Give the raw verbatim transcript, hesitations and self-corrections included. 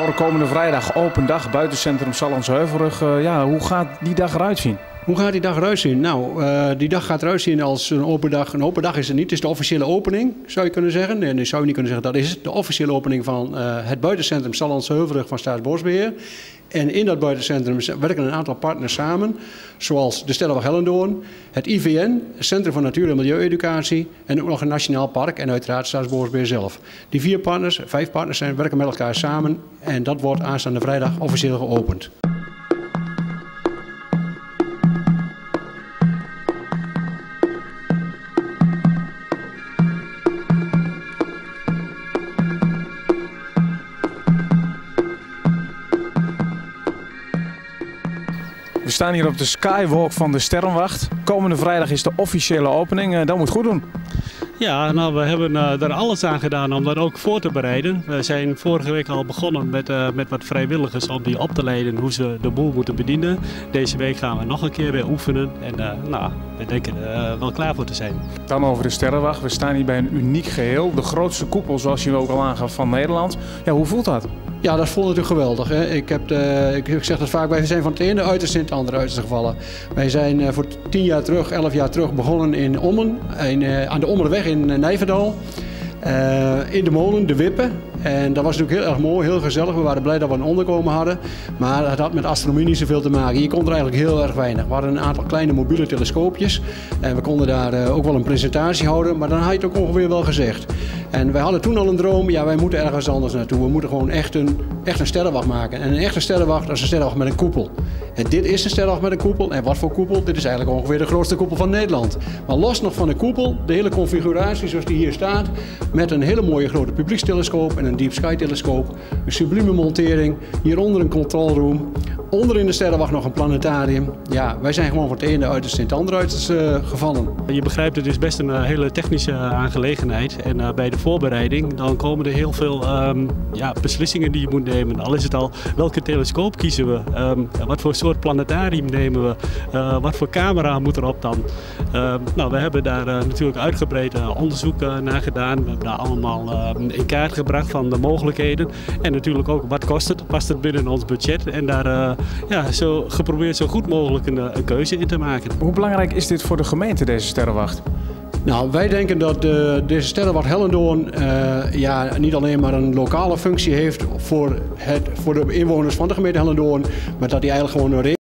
Voor komende vrijdag open dag buitencentrum Sallandse-Heuvelrug. Uh, ja, hoe gaat die dag eruit zien? Hoe gaat die dag eruit zien? Nou, uh, die dag gaat eruit zien als een open dag. Een open dag is het niet. Het is de officiële opening, zou je kunnen zeggen. Nee, nee zou je niet kunnen zeggen. Dat is het. De officiële opening van uh, het buitencentrum Sallandse-Heuvelrug van Staatsbosbeheer. En in dat buitencentrum werken een aantal partners samen. Zoals de Stellenwacht Hellendoorn, het I V N, het Centrum voor Natuur- en Milieueducatie. En ook nog een nationaal park en uiteraard Staatsbosbeheer zelf. Die vier partners, vijf partners zijn, werken met elkaar samen. En dat wordt aanstaande vrijdag officieel geopend. We staan hier op de Skywalk van de Sterrenwacht. Komende vrijdag is de officiële opening. Uh, dat moet goed doen. Ja, nou, we hebben uh, er alles aan gedaan om dat ook voor te bereiden. We zijn vorige week al begonnen met, uh, met wat vrijwilligers om die op te leiden hoe ze de boel moeten bedienen. Deze week gaan we nog een keer weer oefenen en uh, nou, we denken er uh, wel klaar voor te zijn. Dan over de Sterrenwacht. We staan hier bij een uniek geheel. De grootste koepel, zoals je ook al aangaf, van Nederland. Ja, hoe voelt dat? Ja, dat voelt natuurlijk geweldig. Hè. Ik, heb de, ik, ik zeg dat vaak, wij zijn van het ene uiterste in het andere uiterste gevallen. Wij zijn uh, voor tien jaar terug, elf jaar terug begonnen in Ommen, in, uh, aan de Ommerweg in uh, Nijverdal. Uh, in de molen, de Wippen. En dat was natuurlijk heel erg mooi, heel gezellig. We waren blij dat we een onderkomen hadden. Maar het had met astronomie niet zoveel te maken. Je kon er eigenlijk heel erg weinig. We hadden een aantal kleine mobiele telescoopjes. En we konden daar uh, ook wel een presentatie houden. Maar dan had je het ook ongeveer wel gezegd. En wij hadden toen al een droom. Ja, wij moeten ergens anders naartoe. We moeten gewoon echt een, echt een sterrenwacht maken. En een echte sterrenwacht, dat is een sterrenwacht met een koepel. En dit is een sterrenwacht met een koepel. En wat voor koepel? Dit is eigenlijk ongeveer de grootste koepel van Nederland. Maar los nog van de koepel, de hele configuratie zoals die hier staat. Met een hele mooie grote publiekstelescoop en een Deep Sky telescoop. Een sublieme montering. Hieronder een control room. Onder in de sterrenwacht nog een planetarium. Ja, wij zijn gewoon van het ene uiterste in het andere uiterste uh, gevallen. Je begrijpt, het is best een uh, hele technische uh, aangelegenheid. En uh, bij de voorbereiding dan komen er heel veel um, ja, beslissingen die je moet nemen. Al is het al, welke telescoop kiezen we? Um, wat voor soort planetarium nemen we? Uh, wat voor camera moet erop dan? Uh, nou, we hebben daar uh, natuurlijk uitgebreid uh, onderzoek uh, naar gedaan. We hebben daar allemaal uh, in kaart gebracht van de mogelijkheden. En natuurlijk ook, wat kost het? Past het binnen ons budget? En daar uh, ja, zo geprobeerd zo goed mogelijk een, een keuze in te maken. Hoe belangrijk is dit voor de gemeente, deze sterrenwacht? Nou, wij denken dat uh, deze Sterrenwacht Hellendoorn uh, ja, niet alleen maar een lokale functie heeft voor, het, voor de inwoners van de gemeente Hellendoorn, maar dat die eigenlijk gewoon een